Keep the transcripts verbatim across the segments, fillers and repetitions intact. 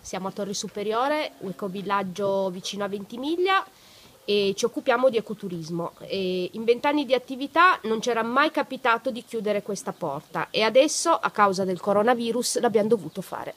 siamo a Torre Superiore, un ecovillaggio vicino a Ventimiglia e ci occupiamo di ecoturismo. E in vent'anni di attività non c'era mai capitato di chiudere questa porta e adesso, a causa del coronavirus, l'abbiamo dovuto fare.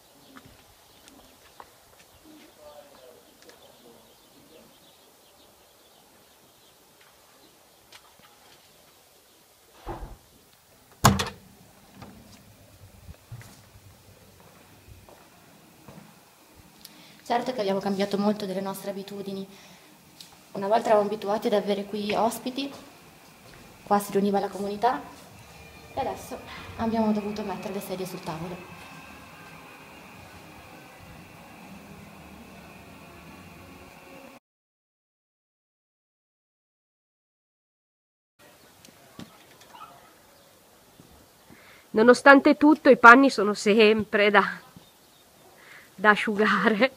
Certo che abbiamo cambiato molto delle nostre abitudini. Una volta eravamo abituati ad avere qui ospiti, qua si riuniva la comunità e adesso abbiamo dovuto mettere le sedie sul tavolo. Nonostante tutto i panni sono sempre da, da asciugare.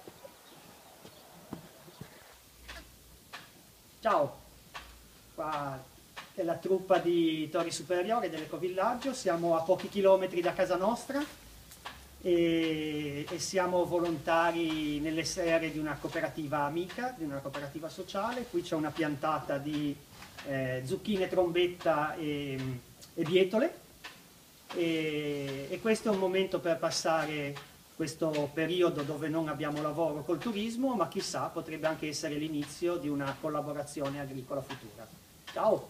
Ciao, qua è la truppa di Torre Superiore dell'ecovillaggio, siamo a pochi chilometri da casa nostra e, e siamo volontari nelle sere di una cooperativa amica, di una cooperativa sociale. Qui c'è una piantata di eh, zucchine, trombetta e, e bietole e, e questo è un momento per passare questo periodo dove non abbiamo lavoro col turismo, ma chissà, potrebbe anche essere l'inizio di una collaborazione agricola futura. Ciao!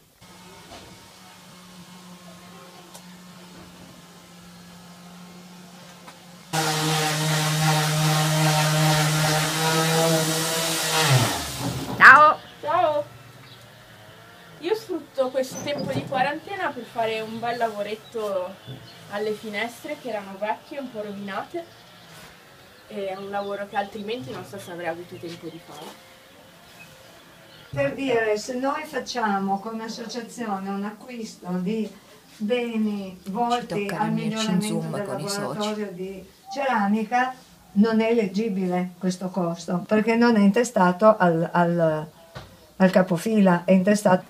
Ciao! Ciao! Io sfrutto questo tempo di quarantena per fare un bel lavoretto alle finestre che erano vecchie, un po' rovinate. È un lavoro che altrimenti non so se avrei avuto tempo di fare. Per dire, se noi facciamo come associazione un acquisto di beni volti al miglioramento del laboratorio di ceramica, non è eleggibile questo costo, perché non è intestato al, al, al capofila, è intestato.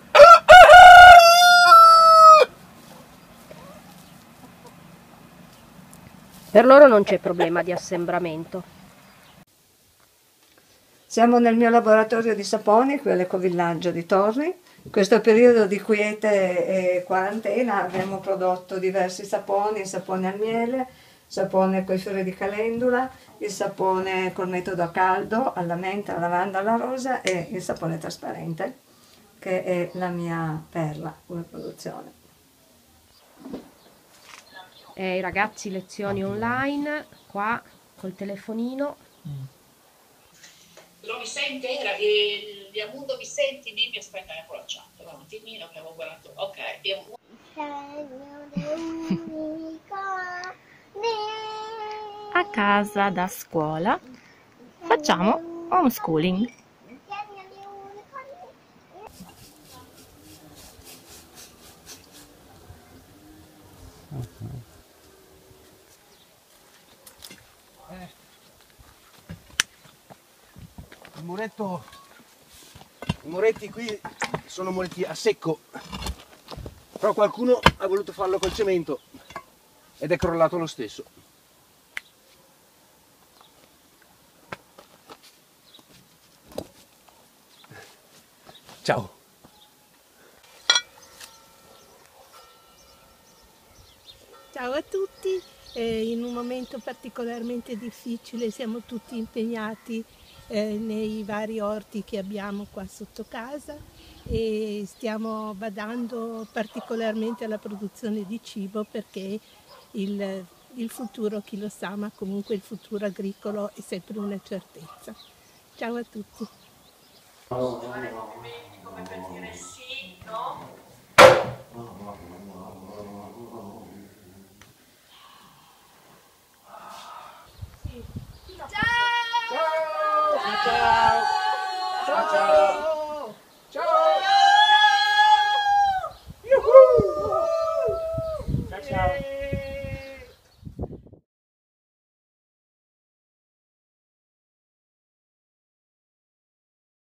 Per loro non c'è problema di assembramento. Siamo nel mio laboratorio di saponi, qui all'ecovillaggio di Torri. In questo periodo di quiete e quarantena abbiamo prodotto diversi saponi, il sapone al miele, sapone con i fiori di calendula, il sapone col metodo a caldo, alla menta, alla lavanda, alla rosa e il sapone trasparente, che è la mia perla come produzione. Eh, I ragazzi lezioni online, qua col telefonino. Lo mi sente? Era il Diamundo mi senti? Dimmi, aspetta, ecco la chat. Va un attimino che avevo guardato. Ok, Diamundo. A casa da scuola facciamo homeschooling. Il muretto, i muretti qui sono molti a secco, però qualcuno ha voluto farlo col cemento ed è crollato lo stesso. Ciao! Ciao a tutti, eh, in un momento particolarmente difficile siamo tutti impegnati eh, nei vari orti che abbiamo qua sotto casa e stiamo badando particolarmente alla produzione di cibo perché il, il futuro, chi lo sa, ma comunque il futuro agricolo è sempre una certezza. Ciao a tutti. Fare movimenti come per dire sì, no? Ciao! Ciao! Ciao! Ciao!